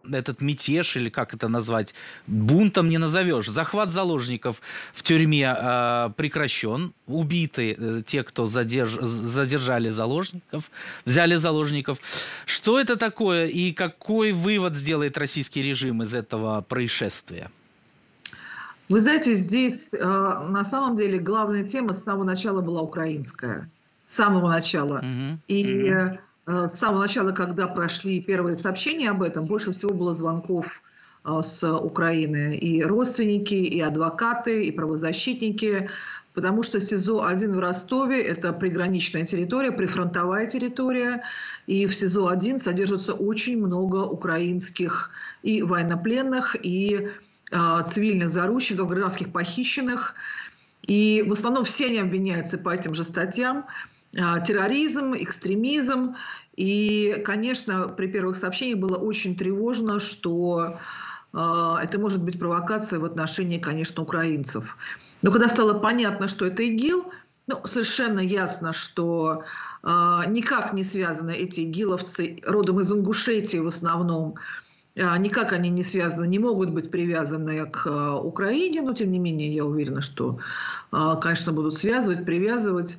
этот мятеж, или как это назвать, бунтом не назовешь. Захват заложников в тюрьме прекращен. Убиты те, кто задержали заложников, взяли заложников. Что это такое и какой вывод сделает российский режим из этого происшествия? Вы знаете, здесь на самом деле главная тема с самого начала была украинская. С самого начала. И с самого начала, когда прошли первые сообщения об этом, больше всего было звонков с Украины. И родственники, и адвокаты, и правозащитники. Потому что СИЗО-1 в Ростове – это приграничная территория, прифронтовая территория. И в СИЗО-1 содержится очень много украинских и военнопленных, и цивильных заручников, гражданских похищенных. И в основном все они обвиняются по этим же статьям. Терроризм, экстремизм. И, конечно, при первых сообщениях было очень тревожно, что это может быть провокация в отношении, конечно, украинцев. Но когда стало понятно, что это ИГИЛ, совершенно ясно, что никак не связаны эти игиловцы, родом из Ингушетии в основном, никак они не связаны, не могут быть привязаны к Украине, но тем не менее я уверена, что, конечно, будут связывать, привязывать.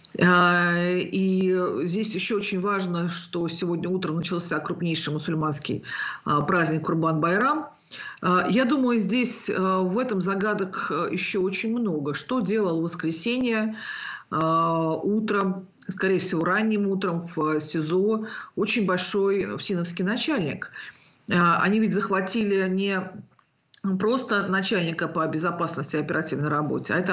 И здесь еще очень важно, что сегодня утром начался крупнейший мусульманский праздник Курбан-Байрам. Я думаю, здесь в этом загадок еще очень много. Что делал в воскресенье утром, скорее всего, ранним утром в СИЗО очень большой ФСИНовский начальник. Они ведь захватили не просто начальника по безопасности и оперативной работе, а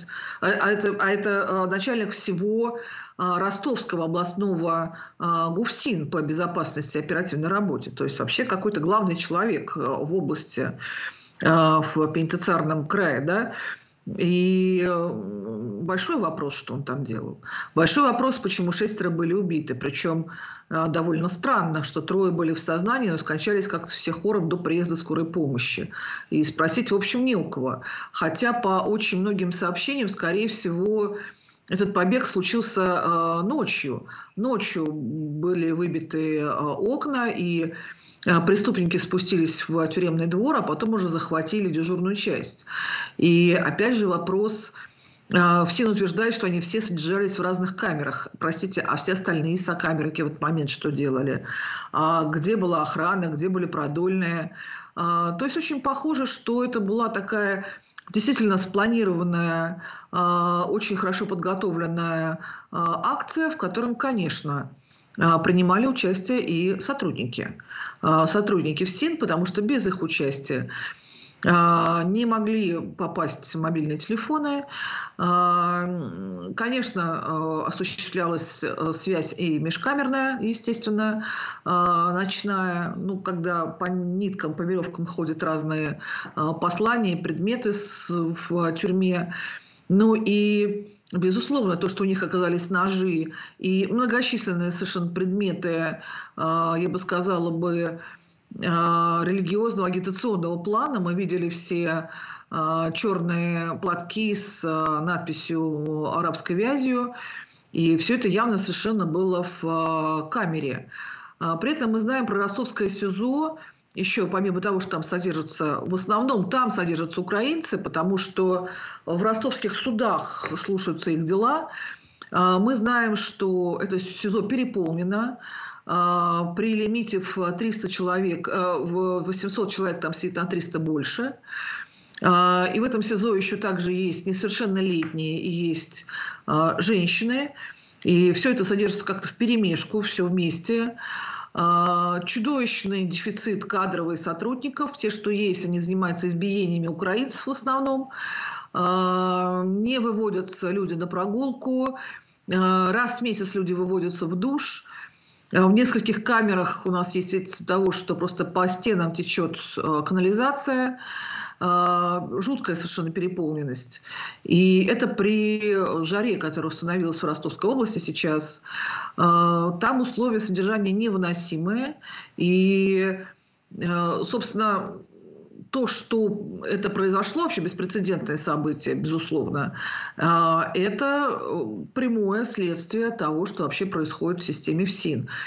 это начальник всего Ростовского областного ГУФСИН по безопасности и оперативной работе. То есть вообще какой-то главный человек в области, в пенитенциарном крае, да. И большой вопрос, что он там делал. Большой вопрос, почему 6 были убиты. Причем довольно странно, что 3 были в сознании, но скончались как-то все хором до приезда скорой помощи. И спросить, в общем, не у кого. Хотя по очень многим сообщениям, скорее всего, этот побег случился ночью. Ночью были выбиты окна, и преступники спустились в тюремный двор, а потом уже захватили дежурную часть. И опять же вопрос. ФСИН утверждает, что они все содержались в разных камерах. Простите, а все остальные сокамерники в этот момент что делали? Где была охрана, где были продольные? То есть очень похоже, что это была такая действительно спланированная, очень хорошо подготовленная акция, в котором, конечно, принимали участие и сотрудники. Сотрудники ФСИН, потому что без их участия не могли попасть в мобильные телефоны. Конечно, осуществлялась связь и межкамерная, естественно, ночная, когда по ниткам, по веревкам ходят разные послания, предметы в тюрьме. Ну и, безусловно, то, что у них оказались ножи и многочисленные совершенно предметы, я бы сказала бы, религиозного агитационного плана. Мы видели все черные платки с надписью арабской вязью, и все это явно совершенно было в камере. При этом мы знаем про ростовское СИЗО, еще помимо того, что там содержатся, в основном там содержатся украинцы, потому что в ростовских судах слушаются их дела. Мы знаем, что это СИЗО переполнено. При лимите в 300 человек, в 800 человек там сидит на 300 больше. И в этом СИЗО еще также есть несовершеннолетние и есть женщины. И все это содержится как-то вперемешку, все вместе. Чудовищный дефицит кадровых сотрудников. Те, что есть, они занимаются избиениями украинцев в основном. Не выводятся люди на прогулку. Раз в месяц люди выводятся в душ. В нескольких камерах у нас есть свидетельство того, что просто по стенам течет канализация. Жуткая совершенно переполненность. И это при жаре, которая установилась в Ростовской области сейчас. Там условия содержания невыносимые. И, собственно, то, что это произошло, вообще беспрецедентное событие, безусловно, это прямое следствие того, что вообще происходит в системе ФСИН.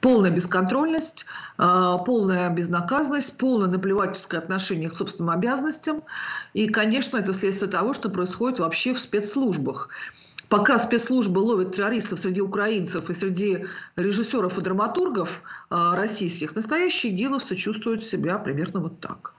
Полная бесконтрольность, полная безнаказанность, полное наплевательское отношение к собственным обязанностям. И, конечно, это следствие того, что происходит вообще в спецслужбах. Пока спецслужбы ловят террористов среди украинцев и среди режиссеров и драматургов российских, настоящие гиловцы чувствуют себя примерно вот так.